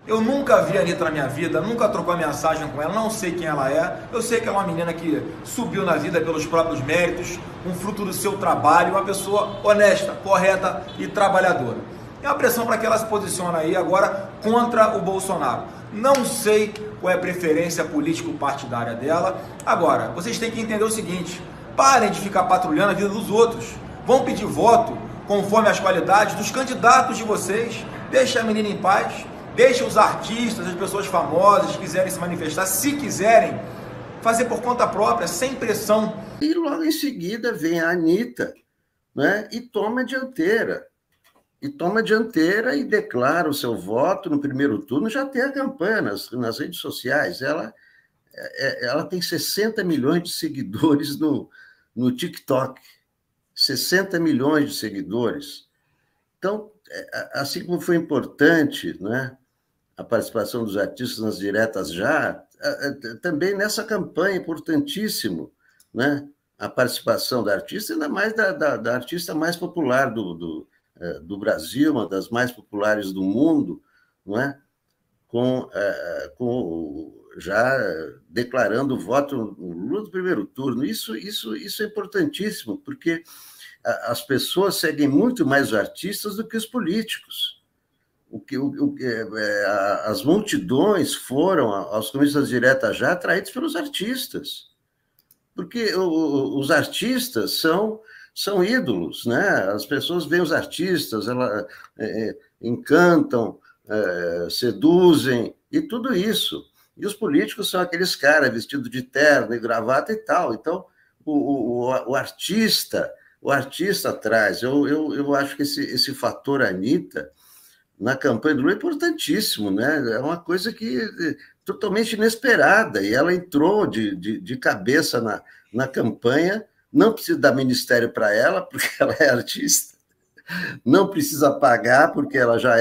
Eu nunca vi a Anitta na minha vida, nunca trocou mensagem com ela, não sei quem ela é. Eu sei que ela é uma menina que subiu na vida pelos próprios méritos, um fruto do seu trabalho, uma pessoa honesta, correta e trabalhadora. É uma pressão para que ela se posicione aí agora contra o Bolsonaro. Não sei qual é a preferência político-partidária dela. Agora, vocês têm que entender o seguinte: parem de ficar patrulhando a vida dos outros. Vão pedir voto conforme as qualidades dos candidatos de vocês. Deixa a menina em paz. Deixa os artistas, as pessoas famosas que quiserem se manifestar, se quiserem, fazer por conta própria, sem pressão. E logo em seguida vem a Anitta, né, e toma a dianteira. E toma a dianteira e declara o seu voto no primeiro turno, já tem a campanha nas redes sociais. Ela tem 60 milhões de seguidores no TikTok. 60 milhões de seguidores. Então, assim como foi importante, né, a participação dos artistas nas diretas já, também nessa campanha, importantíssimo, né, a participação da artista, ainda mais da artista mais popular do Brasil, uma das mais populares do mundo, não é? Já declarando o voto no Lula do primeiro turno. Isso é importantíssimo, porque as pessoas seguem muito mais os artistas do que os políticos. As multidões foram aos comícios diretas já atraídos pelos artistas, porque os artistas são ídolos, né? As pessoas veem os artistas, encantam, seduzem, e tudo isso. E os políticos são aqueles caras vestidos de terno e gravata e tal. Então, o artista traz. Eu acho que esse fator Anitta na campanha do Lula é importantíssimo, né? É uma coisa que totalmente inesperada, e ela entrou de cabeça na campanha. Não precisa dar ministério para ela, porque ela é artista, não precisa pagar, porque ela já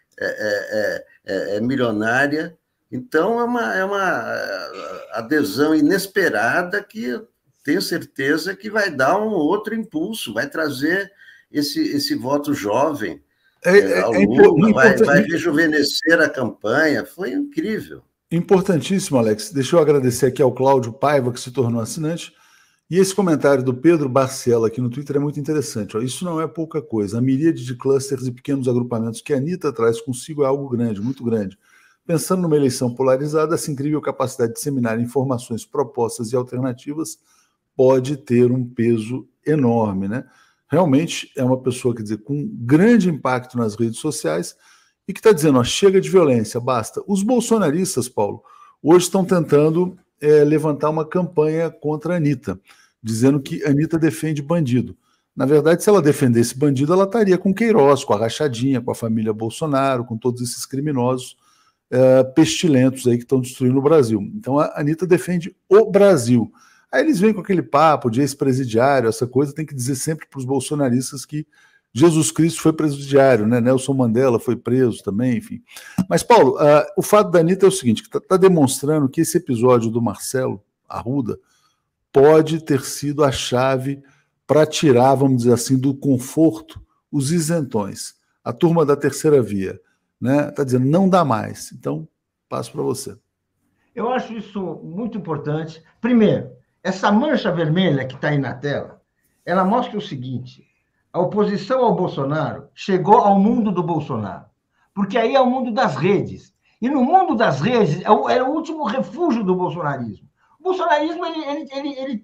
é milionária. Então, é uma adesão inesperada que eu tenho certeza que vai dar um outro impulso, vai trazer esse voto jovem ao Lula, vai rejuvenescer a campanha. Foi incrível. Importantíssimo, Alex. Deixa eu agradecer aqui ao Cláudio Paiva, que se tornou assinante. E esse comentário do Pedro Barcela aqui no Twitter é muito interessante. Ó. Isso não é pouca coisa. A miríade de clusters e pequenos agrupamentos que a Anitta traz consigo é algo grande, muito grande. Pensando numa eleição polarizada, essa incrível capacidade de disseminar informações, propostas e alternativas pode ter um peso enorme, né? Realmente é uma pessoa, quer dizer, com grande impacto nas redes sociais e que está dizendo, ó, chega de violência, basta. Os bolsonaristas, Paulo, hoje estão tentando levantar uma campanha contra a Anitta, dizendo que a Anitta defende bandido. Na verdade, se ela defendesse bandido, ela estaria com Queiroz, com a Rachadinha, com a família Bolsonaro, com todos esses criminosos pestilentos aí que estão destruindo o Brasil. Então a Anitta defende o Brasil. Aí eles vêm com aquele papo de ex-presidiário, essa coisa, tem que dizer sempre para os bolsonaristas que Jesus Cristo foi presidiário, né? Nelson Mandela foi preso também, enfim. Mas, Paulo, o fato da Anitta é o seguinte, que está demonstrando que esse episódio do Marcelo Arruda pode ter sido a chave para tirar, vamos dizer assim, do conforto os isentões. A turma da terceira via, né? Está dizendo, não dá mais. Então, passo para você. Eu acho isso muito importante. Primeiro, essa mancha vermelha que está aí na tela, ela mostra o seguinte: a oposição ao Bolsonaro chegou ao mundo do Bolsonaro, porque aí é o mundo das redes. E no mundo das redes era o último refúgio do bolsonarismo. O bolsonarismo ele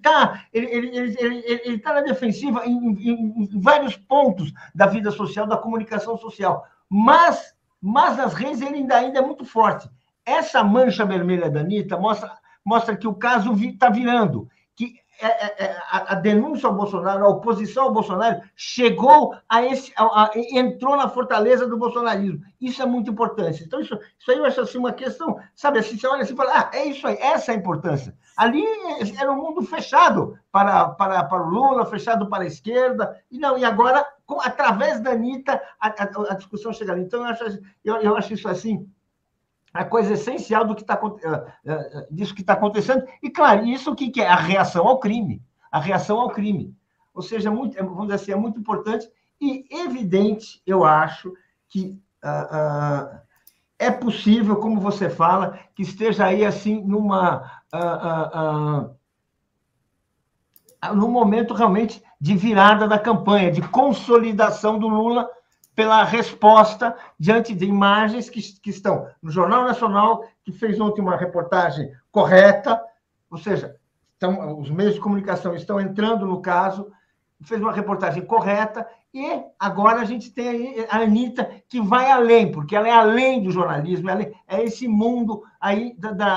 tá na defensiva em vários pontos da vida social, da comunicação social, mas nas redes ele ainda é muito forte. Essa mancha vermelha da Anitta mostra que o caso está virando, que a denúncia ao Bolsonaro, a oposição ao Bolsonaro, chegou entrou na fortaleza do bolsonarismo. Isso é muito importante. Então, isso aí eu acho assim, uma questão, sabe, assim, você olha assim e fala, é isso aí, essa é a importância. Ali era um mundo fechado para o Lula, fechado para a esquerda, e agora, através da Anitta, a discussão chega ali. Então, eu acho isso assim, a coisa essencial disso que está acontecendo. E, claro, isso o que é? A reação ao crime. A reação ao crime. Ou seja, vamos dizer assim, é muito importante e evidente, eu acho, que é possível, como você fala, que esteja aí assim num momento realmente de virada da campanha, de consolidação do Lula pela resposta diante de imagens que estão no Jornal Nacional, que fez ontem uma reportagem correta, ou seja, os meios de comunicação estão entrando no caso, fez uma reportagem correta, e agora a gente tem aí a Anitta, que vai além, porque ela é além do jornalismo, é esse mundo aí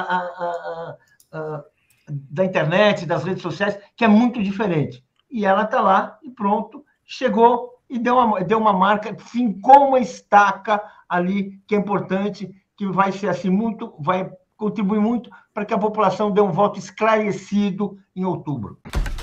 da internet, das redes sociais, que é muito diferente. E ela está lá e pronto, chegou e deu uma marca, fincou uma estaca ali, que é importante, que vai ser assim muito, vai contribuir muito para que a população dê um voto esclarecido em outubro.